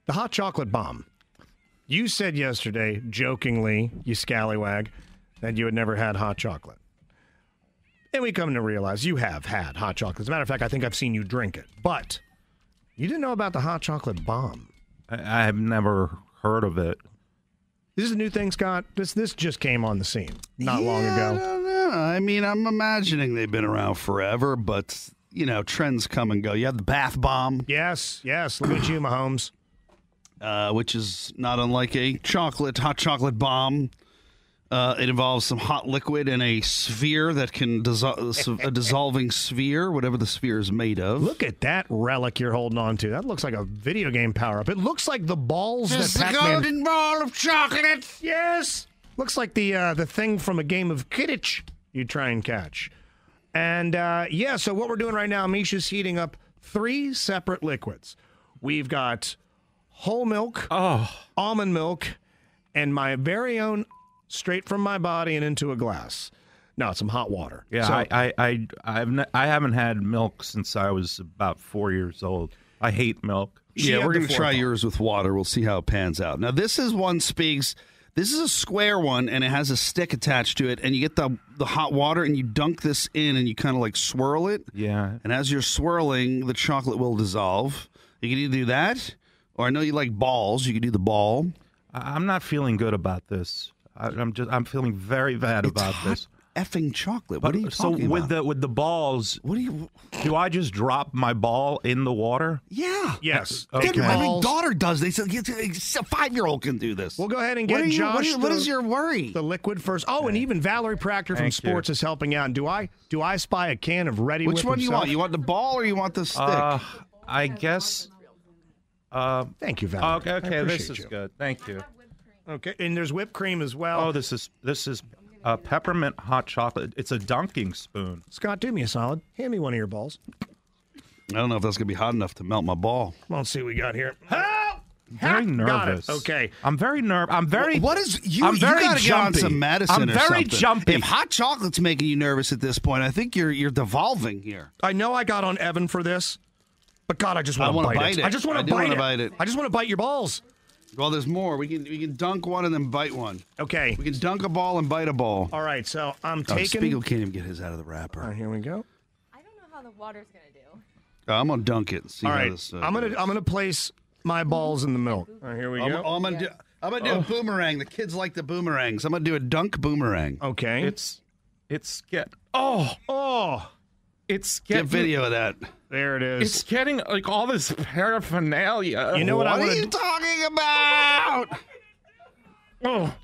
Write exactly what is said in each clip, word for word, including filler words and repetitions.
The hot chocolate bomb. You said yesterday, jokingly, you scallywag, that you had never had hot chocolate. And we come to realize you have had hot chocolate. As a matter of fact, I think I've seen you drink it. But you didn't know about the hot chocolate bomb. I, I have never heard of it. This is a new thing, Scott. This this just came on the scene not yeah, long ago. I don't know. I mean, I'm imagining they've been around forever, but, you know, trends come and go. You have the bath bomb. Yes, yes. Look at you, Mahomes. Uh, which is not unlike a chocolate, hot chocolate bomb. Uh, it involves some hot liquid in a sphere that can dissol- a dissolving sphere, whatever the sphere is made of. Look at that relic you're holding on to. That looks like a video game power-up. It looks like the balls Just that the Pac-Man... golden ball of chocolate. Yes! Looks like the uh, the thing from a game of Quidditch you try and catch. And, uh, yeah, so what we're doing right now, Misha's heating up three separate liquids. We've got whole milk, Oh, almond milk, and my very own straight from my body and into a glass. No, some hot water. yeah. So- I, I, I, I've ne- I haven't had milk since I was about four years old. I hate milk. She Yeah, had we're the going to try forethought. yours with water. We'll see how it pans out. Now, this is one, Speaks. This is a square one, and it has a stick attached to it, and you get the the hot water, and you dunk this in, and you kind of like swirl it. Yeah. And as you're swirling, the chocolate will dissolve. You can either do that, or I know you like balls. You can do the ball. I, I'm not feeling good about this. I, I'm just. I'm feeling very bad It's about hot this. effing chocolate. But What are you so talking with about? the with the balls, What do you? do I just drop my ball in the water? Yeah. Yes. Okay. Take your My big balls. daughter does. They said a five-year-old can do this. We'll go ahead and What get are you- Josh. what is- what the- is your worry? The liquid first. Oh, and even Valerie Proctor from Thank Sports you. is helping out. And do I do I spy a can of Ready Which Whip one do you himself? want? You want the ball or you want the stick? Uh, I guess. Uh, Thank you, Valerie. okay. I Okay. This appreciate is you. good. Thank you. Okay, and there's whipped cream as well. Oh, this is this is uh, peppermint hot chocolate. It's a dunking spoon. Scott, do me a solid. Hand me one of your balls. I don't know if that's going to be hot enough to melt my ball. Come on, let's see what we got here. Help! Very Ha! Got it. nervous. Okay. I'm very nervous. I'm very. What is you? I'm very you gotta get on jumpy. some medicine I'm or very something. jumpy. If hot chocolate's making you nervous at this point, I think you're you're devolving here. I know I got on Evan for this, but God, I just I want to wanna bite, bite it. I just want I to do bite, wanna it. bite it. I just want to bite your balls. Well, there's more. We can we can dunk one and then bite one. Okay. We can dunk a ball and bite a ball. All right, so I'm Oh, taking. Spiegel can't even get his out of the wrapper. All right, here we go. I don't know how the water's gonna do. Uh, I'm gonna dunk it. And see All how right, this, uh, I'm gonna goes. I'm gonna place my balls in the milk. All right, here we I'm, go. I'm gonna do. I'm gonna do a boomerang. The kids like the boomerangs. I'm gonna do a dunk boomerang. Okay. It's it's get. Oh, oh, it's Get getting. video of that. there it is. It's getting like all this paraphernalia. You know what I What are wanna you do? talking about? Oh,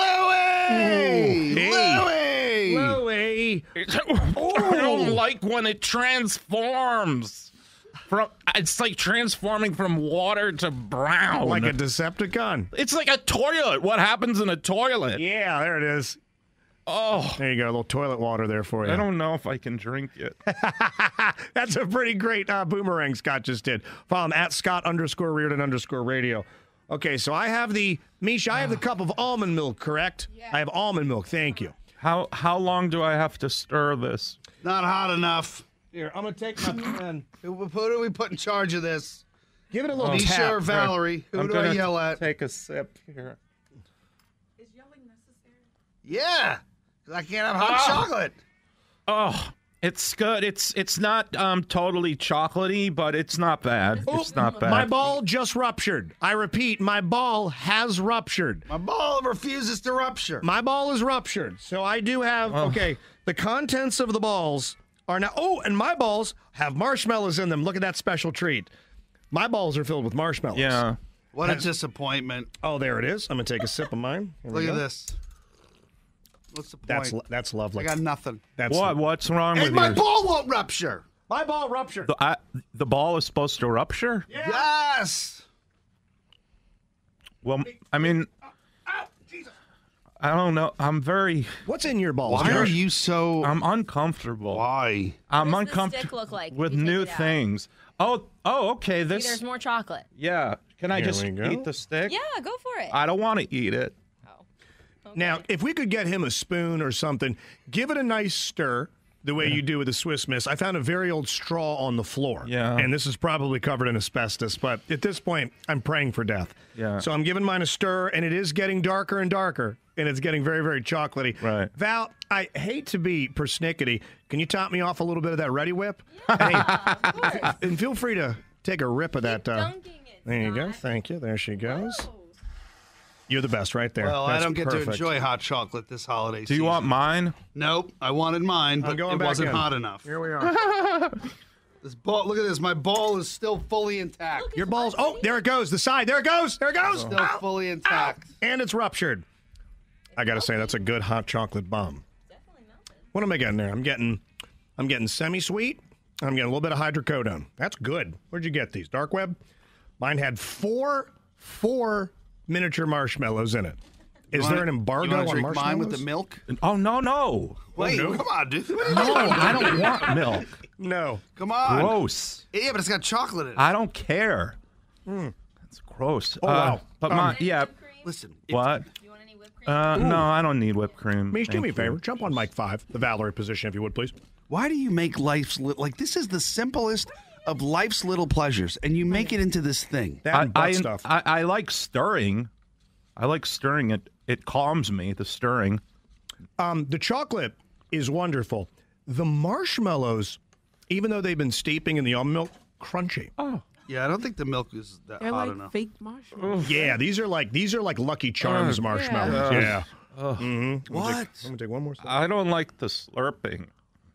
Louie! hey. Louie! Louie. I don't like when it transforms. From it's like transforming from water to brown. Like a Decepticon. it's like a toilet. What happens in a toilet? Yeah, there it is. Oh, There you go, a little toilet water there for you. I don't know if I can drink it. That's a pretty great uh, boomerang Scott just did. Follow him at Scott underscore Reardon underscore radio. Okay, so I have the, Misha, I have the cup of almond milk, correct? Yeah. I have almond milk, thank you. How how long do I have to stir this? Not hot enough. Here, I'm going to take my pen. Who, who do we put in charge of this? Give it a little Misha tap. or Valerie? Who I'm do I gonna yell at? Take a sip here. Is yelling necessary? Yeah, 'cause I can't have hot Ah. chocolate. Oh, it's good. It's it's not um totally chocolatey, but it's not bad. It's not bad. My ball just ruptured. I repeat, my ball has ruptured. My ball refuses to rupture. My ball is ruptured. So I do have, okay, the contents of the balls are now, oh, and my balls have marshmallows in them. Look at that special treat. My balls are filled with marshmallows. Yeah. What a disappointment. Oh, there it is. I'm going to take a sip of mine. Here we Look at go. this. What's the point? That's lo- that's I lovely. got nothing. That's What what's wrong And with my you? ball won't rupture. My ball ruptured. The, I, the ball is supposed to rupture? Yes. Well, I mean, I don't know. I'm very, What's in your balls? Why are Josh? you so? I'm uncomfortable. Why? I'm What does the uncomfortable stick look like? with You take new it out. things. Oh, oh, okay. See, This, there's more chocolate. yeah. Can I Here just we go. eat the stick? Yeah, go for it. I don't want to eat it. oh. Okay. Now, if we could get him a spoon or something, give it a nice stir. the way you do with the Swiss Miss. I found a very old straw on the floor. Yeah. And this is probably covered in asbestos, but at this point, I'm praying for death. Yeah. So I'm giving mine a stir, and it is getting darker and darker, and it's getting very, very chocolatey. Right. Val, I hate to be persnickety. Can you top me off a little bit of that Ready Whip? Yeah, of course. And feel free to take a rip of that. Uh, Dunking it. there you go. Scott. Thank you. There she goes. Oh. You're the best right there. Well, That's I don't get perfect. to enjoy hot chocolate this holiday Do season. you want mine? Nope. I wanted mine, I'm but going it back wasn't in. hot enough. Here we are. This ball, look at this. My ball is still fully intact. Your balls. Oh, there it goes. The side. There it goes. There it goes. Still Ow. fully intact. And it's ruptured. I got to say, that's a good hot chocolate bomb. Definitely melted. What am I getting there? I'm getting, I'm getting semi-sweet. I'm getting a little bit of hydrocodone. That's good. Where'd you get these? Dark web? Mine had four, four miniature marshmallows in it. Is You wanna- there an embargo you wanna on drink marshmallows? mine with the milk? Oh, no, no. Wait, no. come on, dude. No, I don't want milk. No. Come on. Gross. Yeah, but it's got chocolate in it. I don't care. That's gross. Oh, Uh, wow. But Um, my, yeah. Whipped cream? Listen. if- What? Do you want any whipped cream? Uh, no, I don't need whipped cream. Mish, do Thank me a you. favor. Jump on mic five, the Valerie position, if you would, please. Why do you make life's li- like this is the simplest of life's little pleasures, and you make it into this thing? That I, and butt I, stuff. I, I like stirring. I like stirring it. It calms me, the stirring. Um, the chocolate is wonderful. The marshmallows, even though they've been steeping in the almond milk, crunchy. Oh. Yeah, I don't think the milk is that They're hot like enough. fake marshmallows. Yeah, these are like these are like Lucky Charms marshmallows. Yeah. Mm-hmm. What? I'm gonna take one more. Sip. I don't like the slurping.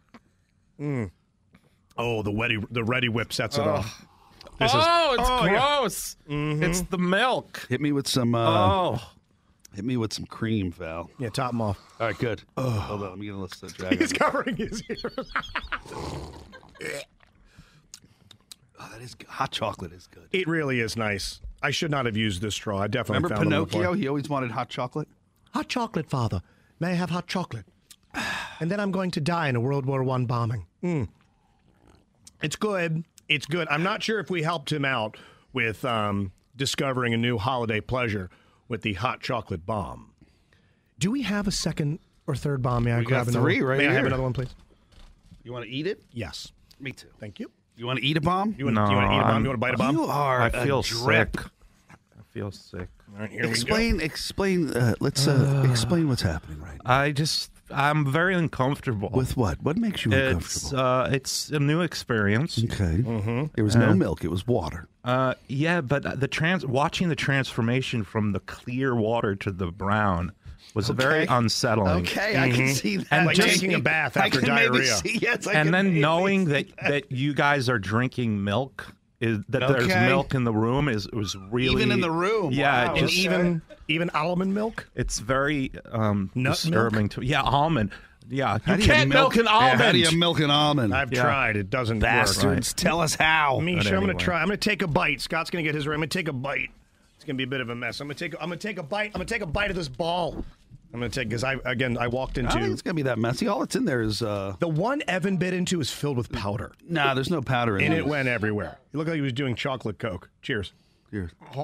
Oh, the ready the Ready Whip sets it off. This is oh, it's oh, yeah. gross. It's the milk. Hit me with some. Uh, Oh. Hit me with some cream, Val. yeah, top them off. All right, good. Hold on, let me get a little drag. He's on covering his ears. it. Oh, that is good. Hot chocolate is good. It really is nice. I should not have used this straw. I definitely Remember found them Pinocchio? before. He always wanted hot chocolate. Hot chocolate, Father. May I have hot chocolate? And then I'm going to die in a World War One bombing. Mm. It's good. It's good. I'm not sure if we helped him out with um, discovering a new holiday pleasure with the hot chocolate bomb. Do we have a second or third bomb? May I We grab got another three one? right May I have here. another one, please? You want to eat it? Yes. Me too. Thank you. You want to eat a bomb? You want, No, you want to eat a bomb? I'm- You want to bite a bomb? You are I a feel drip. sick. I feel sick. All right, here Explain, explain. Uh, let's uh, explain what's happening right now. I just, I'm very uncomfortable. With what? What makes you it's, uncomfortable? uh, it's a new experience. Okay. Mm-hmm. There was no milk. It was water. Uh, yeah, but the trans, watching the transformation from the clear water to the brown was very Okay. unsettling. Okay, I can see that. And Like just- taking a bath I after can maybe diarrhea. see- yes, I And can then maybe knowing see that, that you guys are drinking milk, is that there's Okay. milk in the room is was really Even in the room. Yeah, Wow. it And just, even even almond milk? it's very um, Nut disturbing to yeah almond. Yeah, How you do can't milk, an Yeah, almond. how do you milk an almond? I've Yeah. tried. It doesn't Bastards, tell us how. work. Misha, But I'm going anyway. to try. I'm going to take a bite. Scott's going to get his. I'm going to take a bite. It's going to be a bit of a mess. I'm going to take. I'm going to take a bite. I'm going to take a bite of this ball. I'm going to take because I again I walked I don't think into it's gonna be that messy. All that's in there is uh, the one Evan bit into is filled with powder, nah. There's no powder in and it. it went everywhere. He looked like he was doing chocolate Coke. Cheers. Here. Oh,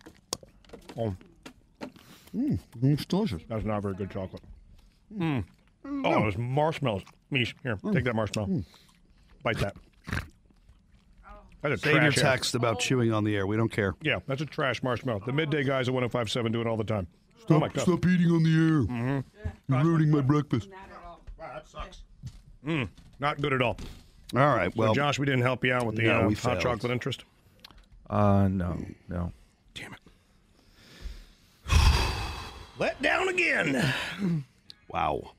It's delicious. that's not very good chocolate. Mm. Oh, there's marshmallows. Mish, here, take that marshmallow. Bite that. That's a Save your trash ass- text about chewing on the air. We don't care. Yeah, that's a trash marshmallow. The midday guys at one oh five point seven do it all the time. Oh my God. Stop eating on the air. You're ruining my breakfast. Wow, that sucks. Mm, not good at all. All right. Well, Well, Josh, we didn't help you out with the No, uh, we hot failed. chocolate interest. Uh, no, no. Damn it. Let down again. wow.